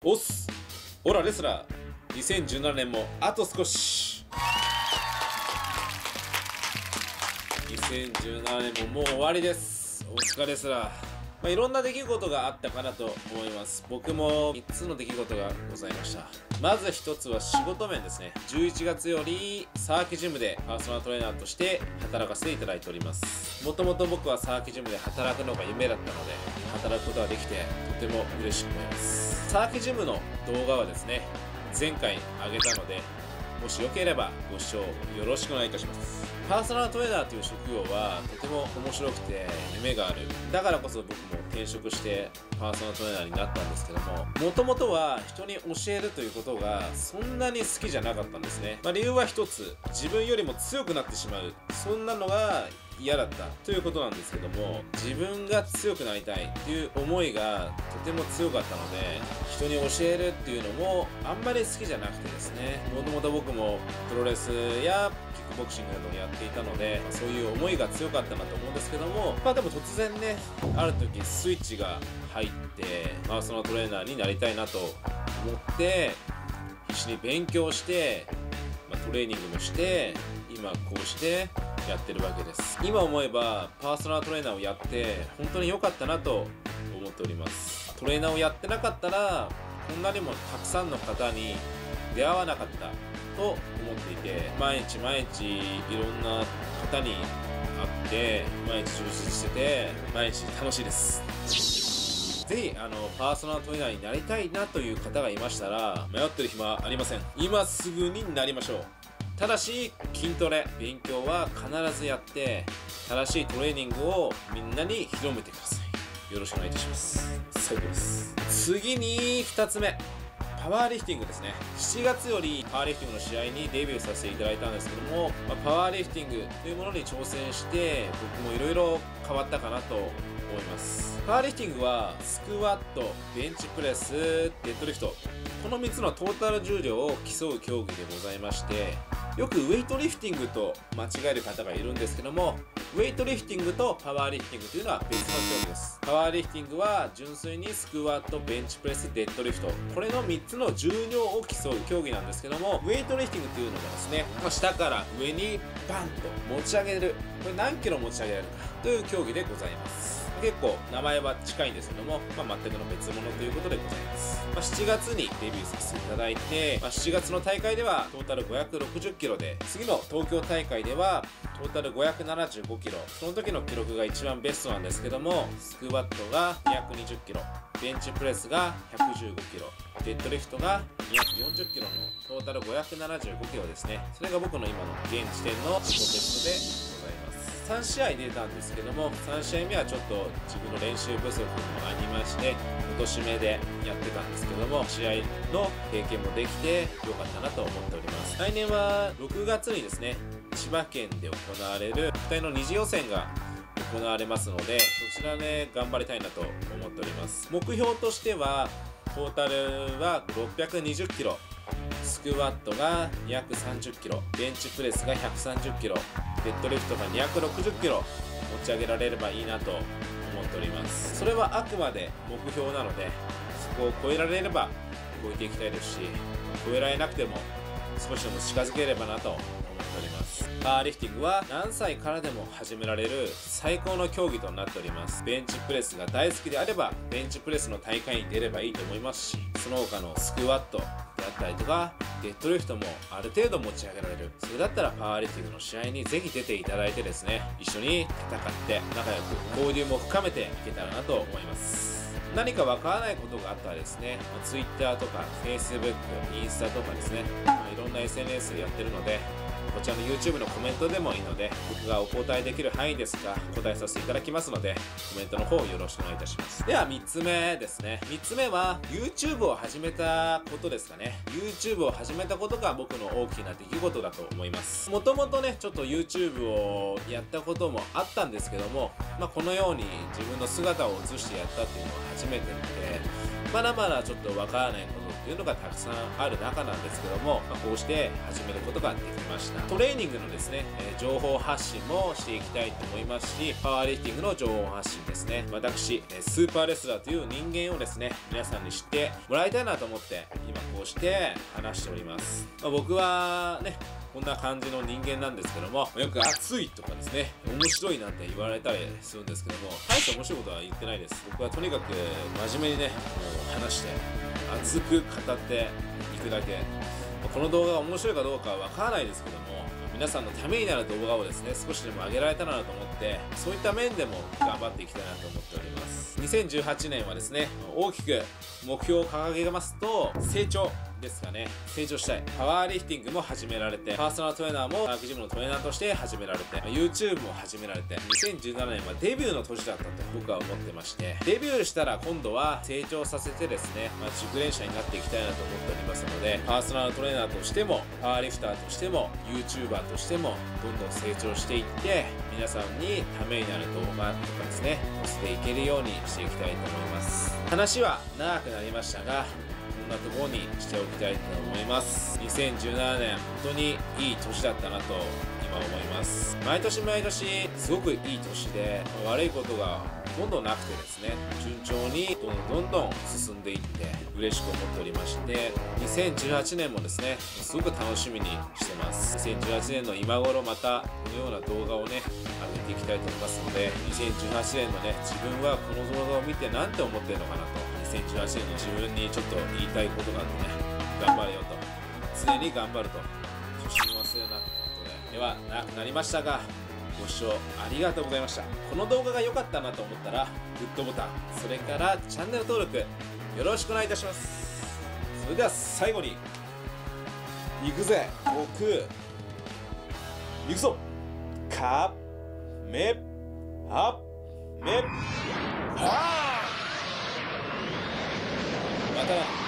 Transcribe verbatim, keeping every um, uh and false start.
おっす、オラレスラー、にせんじゅうななねんもあと少し。にせんじゅうななねんももう終わりです。お疲れレスラー。まあ、いろんな出来事があったかなと思います。僕もみっつの出来事がございました。まずひとつは仕事面ですね。じゅういちがつよりサーキジムでパーソナルトレーナーとして働かせていただいております。もともと僕はサーキジムで働くのが夢だったので、働くことができてとても嬉しく思います。サーキジムの動画はですね、前回あげたので、もしよければご視聴よろしくお願いいたします。パーソナルトレーナーという職業はとても面白くて夢がある。だからこそ僕も転職してパーソナルトレーナーになったんですけども、もともとは人に教えるということがそんなに好きじゃなかったんですね。まあ、理由は一つ、自分よりも強くなってしまう、そんなのが嫌だったということなんですけども、自分が強くなりたいっていう思いがとても強かったので、人に教えるっていうのもあんまり好きじゃなくてですね、もともと僕もプロレスやキックボクシングなどをやっていたので、そういう思いが強かったなと思うんですけども、まあでも突然ね、ある時スイッチが入ってパーソナルトレーナーになりたいなと思って必死に勉強して、まあ、トレーニングもして今こうしてやってるわけです。今思えばパーソナルトレーナーをやって本当に良かったなと思っております。トレーナーをやってなかったらこんなにもたくさんの方に出会わなかったと思っていて、毎日毎日いろんな方に会って毎日充実してて毎日楽しいです。ぜひあのパーソナルトレーナーになりたいなという方がいましたら、迷ってる暇はありません。今すぐになりましょう。ただし筋トレ勉強は必ずやって正しいトレーニングをみんなに広めてください。よろしくお願いいたします。最高です。次にふたつめ、パワーリフティングですね。しちがつよりパワーリフティングの試合にデビューさせていただいたんですけども、まあ、パワーリフティングというものに挑戦して僕もいろいろ変わったかなと思います。パワーリフティングはスクワット、ベンチプレス、デッドリフト、このみっつのトータル重量を競う競技でございまして、よくウェイトリフティングと間違える方がいるんですけども、ウェイトリフティングとパワーリフティングというのは別の競技です。パワーリフティングは純粋にスクワット、ベンチプレス、デッドリフト、これのみっつの重量を競う競技なんですけども、ウェイトリフティングというのがですね、まあ、下から上にバンと持ち上げる、これ何キロ持ち上げられるかという競技でございます。結構名前は近いんですけども、まあ、全くの別物ということでございます。まあ、しちがつにデビューさせていただいて、まあ、しちがつの大会ではトータルごひゃくろくじゅっキロで、次の東京大会ではトータルごひゃくななじゅうごキロ、その時の記録が一番ベストなんですけども、スクワットがにひゃくにじゅっキロ、ベンチプレスがひゃくじゅうごキロ、デッドリフトがにひゃくよんじゅっキロのトータルごひゃくななじゅうごキロですね。それが僕の今の現時点の自己ベストでございます。さんしあい出たんですけども、さんしあいめはちょっと自分の練習不足もありまして、落とし目でやってたんですけども、試合の経験もできてよかったなと思っております。来年はろくがつにですね、千葉県で行われるふたりの二次予選が行われますので、そちらで頑張りたいなと思っております。目標としてはトータルはろっぴゃくにじゅっキロ、スクワットがにひゃくさんじゅっキロ、ベンチプレスがひゃくさんじゅっキロ、デッドリフトがにひゃくろくじゅっキロ持ち上げられればいいなと思っております。それはあくまで目標なので、そこを超えられれば動いていきたいですし、超えられなくても少しでも近づければなと思っております。パワーリフティングは何歳からでも始められる最高の競技となっております。ベンチプレスが大好きであればベンチプレスの大会に出ればいいと思いますし、その他のスクワットであったりとかデッドリフトもある程度持ち上げられる。それだったらパワーリフティングの試合にぜひ出ていただいてですね、一緒に戦って仲良く交流も深めていけたらなと思います。何かわからないことがあったらですね、Twitter とか Facebook、インスタとかですね、まあ、いろんな エスエヌエス やってるので、こちらの YouTube のコメントでもいいので、僕がお答えできる範囲ですが答えさせていただきますので、コメントの方よろしくお願いいたします。ではみっつめですね。みっつめは YouTube を始めたことですかね。 YouTube を始めたことが僕の大きな出来事だと思います。もともとねちょっと YouTube をやったこともあったんですけども、まあ、このように自分の姿を映してやったっていうのは初めてなので、 まだまだちょっとわからないことっていうのがたくさんある中なんですけども、まあ、こうして始めることができました。トレーニングのですね、えー、情報発信もしていきたいと思いますし、パワーリフティングの情報発信ですね、私、えー、スーパーレスラーという人間をですね、皆さんに知ってもらいたいなと思って今こうして話しております。まあ、僕はね、こんな感じの人間なんですけども、よく熱いとかですね、面白いなんて言われたりするんですけども、大して面白いことは言ってないです。僕はとにかく真面目にね、もう話して熱く語っていくだけ。この動画が面白いかどうかはわからないですけども、皆さんのためになる動画をですね、少しでも上げられたらなと思って、そういった面でも頑張っていきたいなと思っております。にせんじゅうはちねんはですね、大きく目標を掲げますと、成長ですかね。成長したい。パワーリフティングも始められて、パーソナルトレーナーも科学ジムのトレーナーとして始められて、YouTube も始められて、にせんじゅうななねんはデビューの年だったと僕は思ってまして、デビューしたら今度は成長させてですね、まあ、熟練者になっていきたいなと思っておりますので、パーソナルトレーナーとしても、パワーリフターとしても、YouTuber としても、どんどん成長していって、皆さんにためになる動画とかですね、載せていけるようにしていきたいと思います。話は長くなりましたが、こんなところにしておきたいと思います。にせんじゅうななねん、本当にいい年だったなと今思います。毎年毎年すごくいい年で、悪いことがほとんどなくてですね、順調にどんどんどんどん進んでいって嬉しく思っておりまして、にせんじゅうはちねんもですね、すごく楽しみにしてます。にせんじゅうはちねんの今頃またこのような動画をね、上げていきたいと思いますので、にせんじゅうはちねんのね、自分はこの動画を見て何て思ってるのかなと、にせんじゅうはちねんの自分にちょっと言いたいことがあってね、頑張れよと、常に頑張ると、初心忘れるなということで、では長くなりましたが、ご視聴ありがとうございました。この動画が良かったなと思ったらグッドボタン、それからチャンネル登録よろしくお願いいたします。それでは最後に行くぜ僕行くぞカメハメハまたな。